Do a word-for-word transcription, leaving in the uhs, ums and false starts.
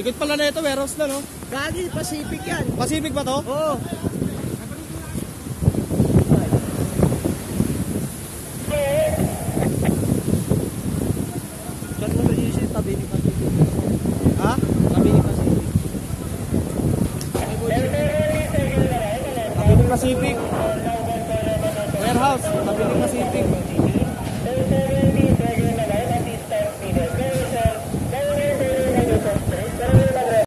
Likod pala na ito, warehouse na, no? Gagi, Pacific yan. Pacific ba to? Oo. Diyan mo ba yung tabi ni Pacific? Ha? Tabi ni Pacific. Tabi ng Pacific. Warehouse, tabi ng Pacific.